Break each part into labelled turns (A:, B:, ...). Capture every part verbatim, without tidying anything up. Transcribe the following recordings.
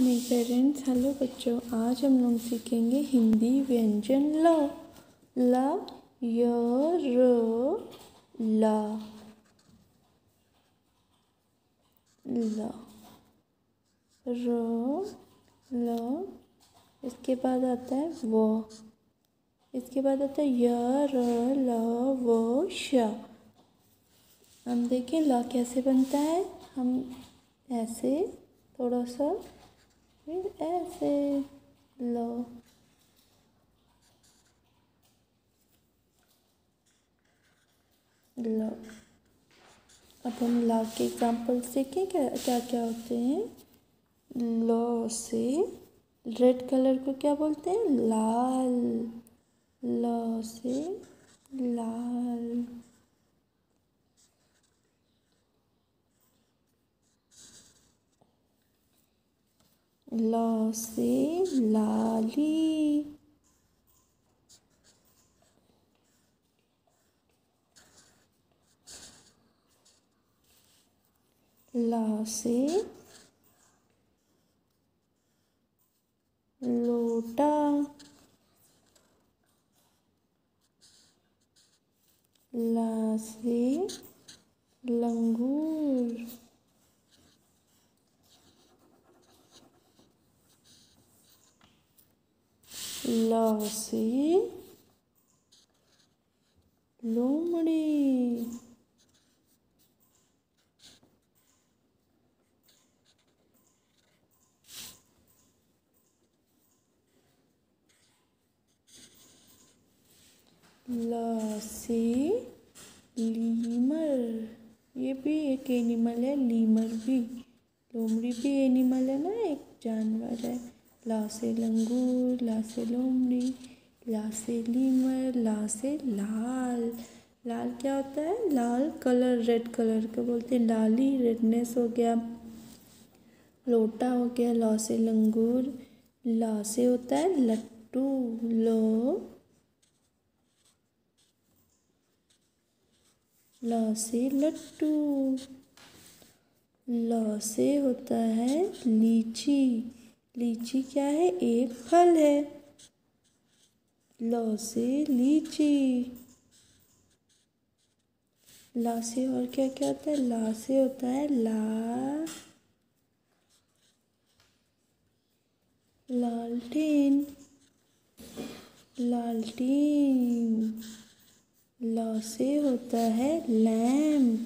A: Morning parents. Hello बच्चों, आज हम लोग सीखेंगे हिंदी व्यंजन ल। ल, य, र, ला, ल, र, ल। इसके बाद आता है व। इसके बाद आता है य, र, ल, व, श। हम देखें ल कैसे बनता है। हम ऐसे थोड़ा सा, फिर ऐसे लो, लो। अब हम ला के एग्जाम्पल देखें क्या क्या क्या होते हैं। लो से रेड कलर को क्या बोलते हैं? लाल। लो से लाल। ल से लाली। ला से लोटा। ला से लंगूर। ल से लोमड़ी। ल से लीमर। ये भी एक एनिमल है, लीमर भी। लोमड़ी भी एनिमल है ना, एक जानवर है। ला से लंगूर, ला से लोमड़ी, ला से लीमर, ला से लाल। लाल क्या होता है? लाल कलर, रेड कलर का बोलते हैं लाली, रेडनेस हो गया। लोटा हो गया। ला से लंगूर। ला से होता है लट्टू। लो, ला से लट्टू। ल से होता है लीची। लीची क्या है? एक फल है। ल से लीची। ला से और क्या क्या होता है? ला से होता है ला लालटेन। लालटेन। ल से होता है लैम्प।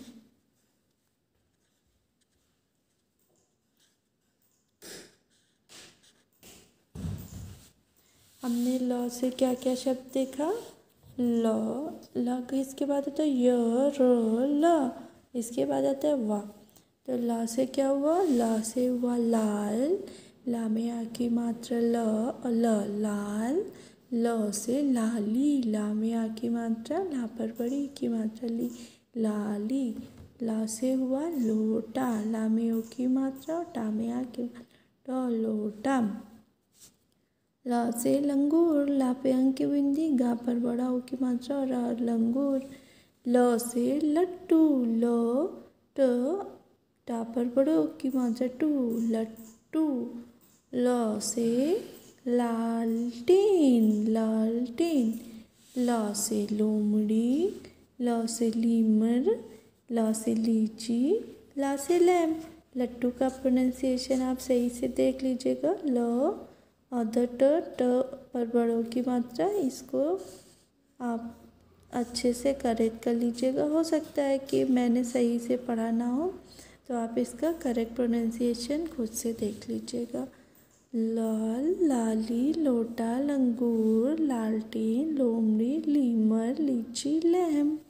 A: हमने ल से क्या क्या शब्द देखा? ल, ल के इसके बाद आता है य, र, ल। इसके बाद आता है वा। तो ला से क्या हुआ? ला से हुआ लाल। ला में आ की मात्रा ल और ल, लाल। ल से लाली। ला में आ की मात्रा, ला पर बड़ी की मात्रा ली, लाली। ला से हुआ लोटा। ला में ओ की मात्रा और टा में आ की मात्रा, लोटा। ला से लंगूर। ला पे अंक की बिंदी, गा पर बड़ा ओ की मात्रा और लंगूर। ल से लट्टू। ल, ट, टा पर बड़ो की मात्रा टू, लट्टू। ल से लालटेन। लालटेन। ल से लोमड़ी। ल से लीमर। ल से लीची। ला से लैम्प। लट्टू का प्रोनाउंसिएशन आप सही से देख लीजिएगा। ल अदर ट, ट पर बड़ों की मात्रा, इसको आप अच्छे से करेक्ट कर लीजिएगा। हो सकता है कि मैंने सही से पढ़ा ना हो, तो आप इसका करेक्ट प्रोनाउंसिएशन खुद से देख लीजिएगा। लाल, लाली, लोटा, लंगूर, लालटेन, लोमड़ी, लीमर, लीची, लैम्प।